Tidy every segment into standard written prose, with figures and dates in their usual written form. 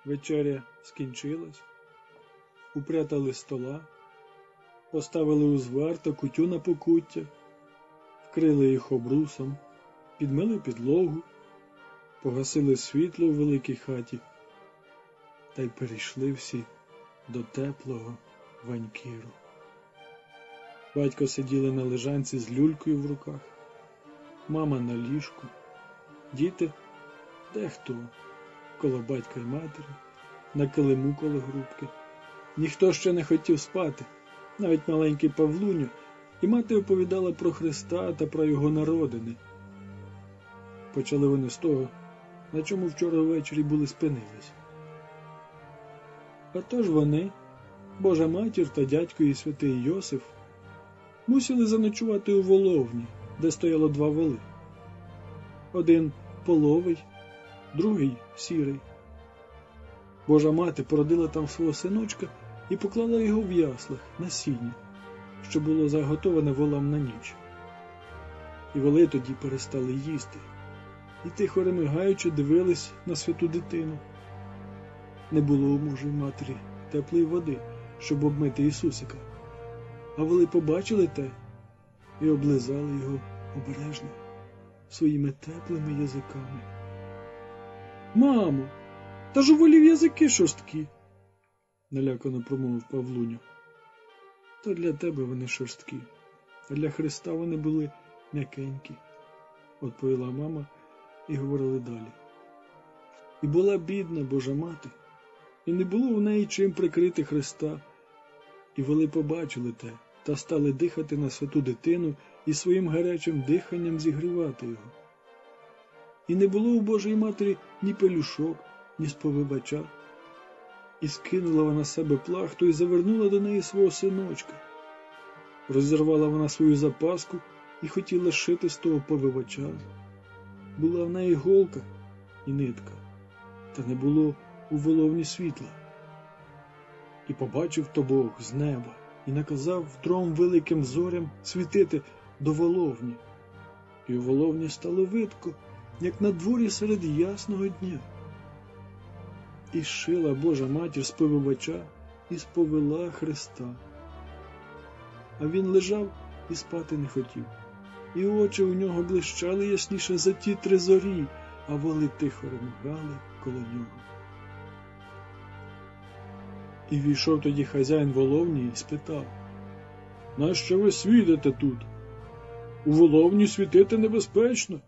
Вечеря скінчилась, упрятали стола, поставили узвар та кутю на покуття, вкрили їх обрусом, підмили підлогу, погасили світло у великій хаті та й перейшли всі до теплого ванькіру. Батько сиділи на лежанці з люлькою в руках, мама на ліжку, діти дехто коло батька й матері, на килиму коло грубки. Ніхто ще не хотів спати, навіть маленький Павлуню, і мати оповідала про Христа та про його народини. Почали вони з того, на чому вчора ввечері були спинились. А тож вони, Божа матір та дядько і святий Йосиф, мусили заночувати у воловні, де стояло 2 воли. Один половий, другий сірий. Божа мати породила там свого синочка і поклала його в яслах на сіні, що було заготоване волам на ніч. І воли тоді перестали їсти, і тихо ремигаючи дивились на святу дитину. Не було у Божої матері теплої води, щоб обмити Ісусика, а воли побачили те і облизали його обережно своїми теплими язиками. «Мамо, та ж у волів язики шорсткі!» – налякано промовив Павлуню. «То для тебе вони шорсткі, а для Христа вони були м'якенькі», – відповіла мама і говорили далі. І була бідна Божа мати, і не було в неї чим прикрити Христа, і воли побачили те та стали дихати на святу дитину і своїм гарячим диханням зігрівати його. І не було у Божої матері ні пелюшок, ні сповивача. І скинула вона з себе плахту і завернула до неї свого синочка. Розірвала вона свою запаску і хотіла шити з того повивача. Була в неї голка і нитка, та не було у воловні світла. І побачив то Бог з неба і наказав 3 великим зорям світити до воловні. І у воловні стало видко, як на дворі серед ясного дня. І зшила Божа матір з повивача і сповила Христа. А він лежав і спати не хотів, і очі у нього блищали ясніше за ті 3 зорі, а воли тихо ремигали коло нього. І війшов тоді хазяїн воловні і спитав: «Нащо ви світите тут? У воловні світити небезпечно».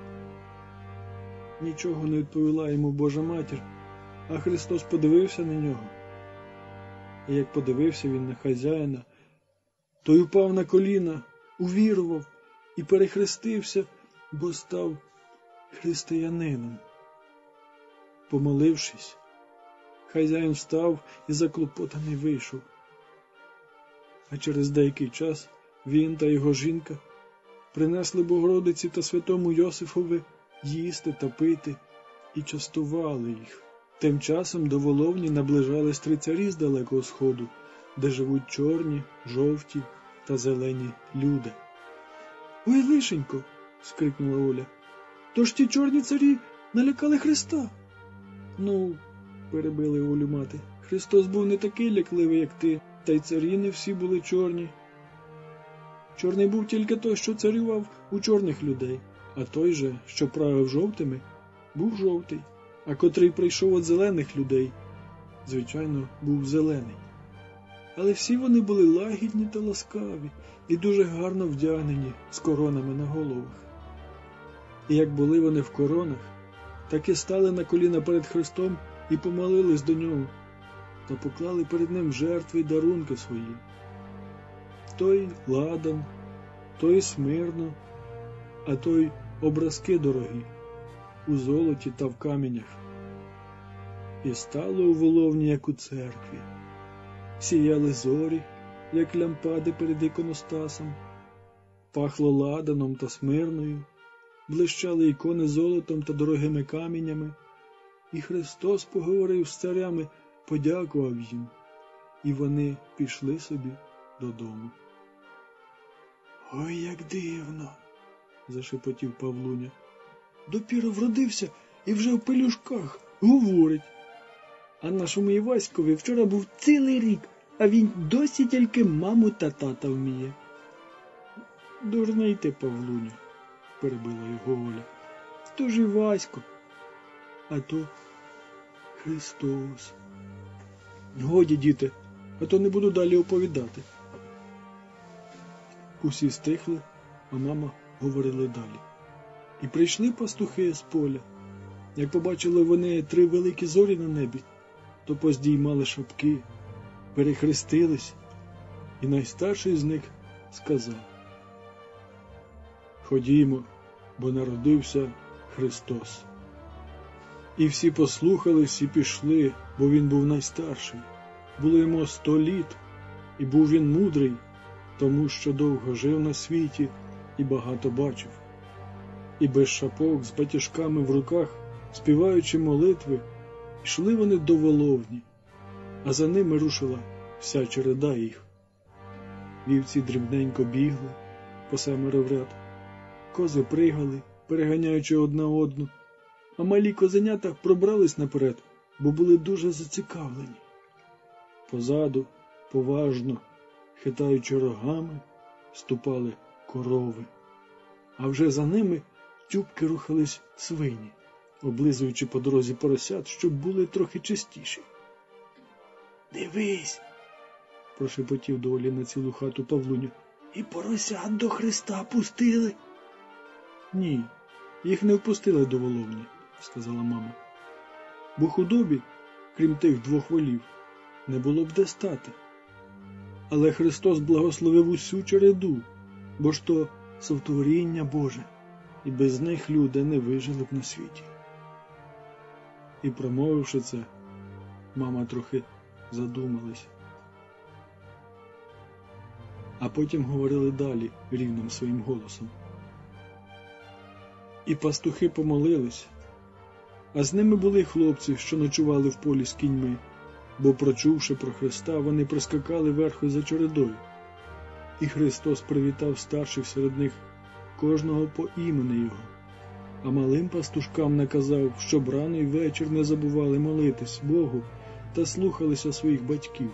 Нічого не відповіла йому Божа матір, а Христос подивився на нього. І як подивився він на хазяїна, той упав на коліна, увірував і перехрестився, бо став християнином. Помолившись, хазяїн встав і заклопотаний вийшов. А через деякий час він та його жінка принесли Богородиці та святому Йосифові їсти та пити і частували їх. Тим часом до воловні наближались 3 царі з далекого сходу, де живуть чорні, жовті та зелені люди. «Ой, лишенько!» – скрикнула Оля. «То ж ті чорні царі налякали Христа!» «Ну, – перебили Олю мати, – Христос був не такий лякливий, як ти, та й царі не всі були чорні. Чорний був тільки той, що царював у чорних людей, а той же, що правив жовтими, був жовтий, а котрий прийшов від зелених людей, звичайно, був зелений. Але всі вони були лагідні та ласкаві і дуже гарно вдягнені з коронами на головах. І як були вони в коронах, так і стали на коліна перед Христом і помолились до нього, та поклали перед ним жертви й дарунки свої. Той ладан, той смирно, а той образки дорогі, у золоті та в каменях. І стало у воловні, як у церкві. Сіяли зорі, як лямпади перед іконостасом, пахло ладаном та смирною, блищали ікони золотом та дорогими каменями, і Христос поговорив з царями, подякував їм, і вони пішли собі додому. «Ой, як дивно!» – зашепотів Павлуня. «Допіро вродився і вже в пелюшках говорить. А нашому Іваськові вчора був цілий рік, а він досі тільки маму та тата вміє. Дурний ти, Павлуню, перебила його Оля. То ж Івасько, а то Христос. Годі, діти, а то не буду далі оповідати. Усі стихли, а мама говорила далі. І прийшли пастухи з поля. Як побачили вони 3 великі зорі на небі, то поздіймали шапки, перехрестились, і найстарший з них сказав: «Ходімо, бо народився Христос». І всі послухались і пішли, бо він був найстарший. Було йому 100 літ, і був він мудрий, тому що довго жив на світі і багато бачив. І без шапок, з батіжками в руках, співаючи молитви, йшли вони до воловні, а за ними рушила вся череда їх. Вівці дрібненько бігли по 7 в ряд, кози пригали, переганяючи одна одну, а малі козенята пробрались наперед, бо були дуже зацікавлені. Позаду, поважно, хитаючи рогами, ступали корови, а вже за ними тюбки рухались свині, облизуючи по дорозі поросят, щоб були трохи чистіші. «Дивись!» – прошепотів до Олі на цілу хату Павлуню. «І поросят до Христа пустили!» «Ні, їх не впустили до воловні», – сказала мама. «Бо худобі, крім тих 2 волів, не було б де стати. Але Христос благословив усю череду, бо ж то сотворіння Боже, і без них люди не вижили б на світі». І, промовивши це, мама трохи задумалась. А потім говорили далі рівним своїм голосом. І пастухи помолились, а з ними були й хлопці, що ночували в полі з кіньми, бо, прочувши про Христа, вони прискакали верхи за чередою. І Христос привітав старших серед них, кожного по імені його, а малим пастушкам наказав, щоб рано й вечір не забували молитись Богу та слухалися своїх батьків.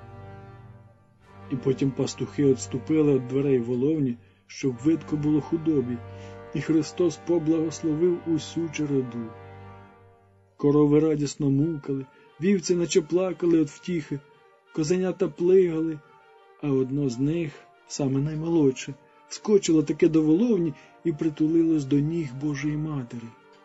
І потім пастухи відступили від дверей воловні, щоб видко було худобі, і Христос поблагословив усю череду. Корови радісно мукали, вівці наче плакали від втіхи, козенята плигали, а одно з них, саме наймолодше, скочило таки до воловні і притулилось до ніг Божої Матері.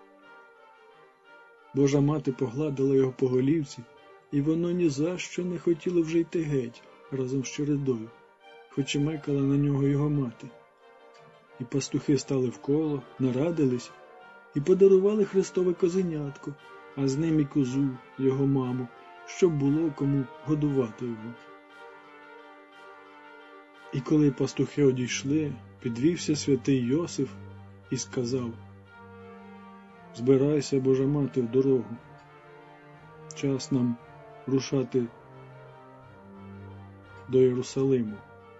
Божа Мати погладила його по голівці, і воно ні за що не хотіло вже йти геть разом з чередою, хоч і мекала на нього його мати. І пастухи стали вколо, нарадились і подарували Христове козенятко, а з ним і козу, його маму, щоб було кому годувати його. І коли пастухи одійшли, підвівся святий Йосиф і сказав: «Збирайся, Божа Мати, в дорогу. Час нам рушати до Єрусалиму».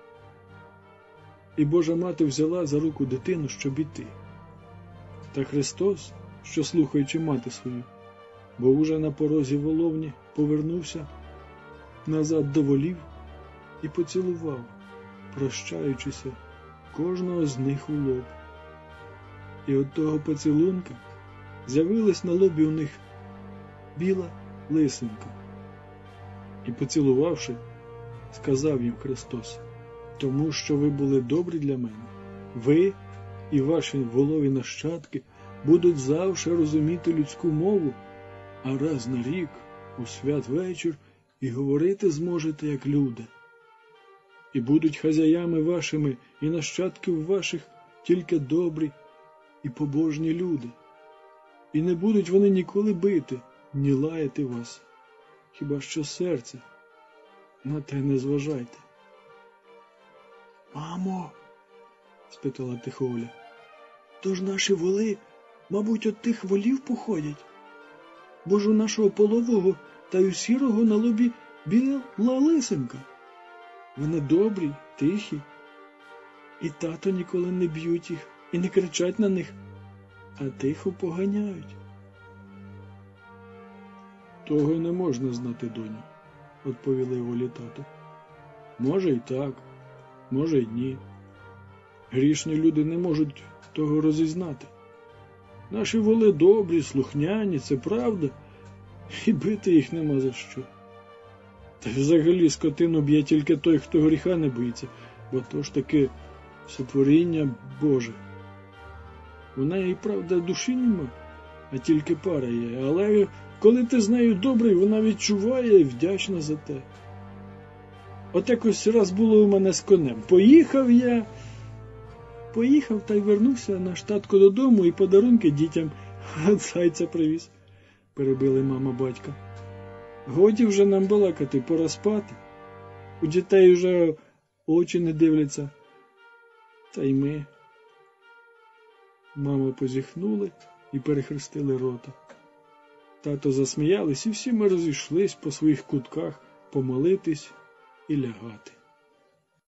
І Божа Мати взяла за руку дитину, щоб іти. Та Христос, що слухаючи мати свою, бо уже на порозі воловні, повернувся назад до волів і поцілував, прощаючися, кожного з них у лоб. І от того поцілунка з'явилась на лобі у них біла лисинка. І, поцілувавши, сказав їм Христос: «Тому що ви були добрі для мене, ви і ваші волові нащадки будуть завше розуміти людську мову, а раз на рік, у святвечір, і говорити зможете, як люди. І будуть хазяями вашими і нащадків ваших тільки добрі і побожні люди. І не будуть вони ніколи бити, ні лаяти вас, хіба що серце. На те не зважайте». «Мамо», – спитала тихо Оля, – «то ж наші воли, мабуть, от тих волів походять? Бо ж у нашого полового та й у сірого на лобі біла лисинка. Вони добрі, тихі, і тато ніколи не б'ють їх і не кричать на них, а тихо поганяють». Того не можна знати, доню, відповіли волі тато. Може й так, може й ні. Грішні люди не можуть того розізнати. Наші воли добрі, слухняні, це правда, і бити їх нема за що. Та й взагалі скотину б'є тільки той, хто гріха не боїться, бо то ж таки сотворіння Боже. У неї, правда, душі нема, а тільки пара є, але коли ти з нею добрий, вона відчуває і вдячна за те. От якось раз було у мене з конем. Поїхав та й вернувся наш татко додому і подарунки дітям от зайця привіз, перебили мама батька. Годі вже нам балакати, пора спати. У дітей вже очі не дивляться. Та й ми. Мама позіхнули і перехрестили рота. Тато засміялись, і всі ми розійшлись по своїх кутках помолитись і лягати.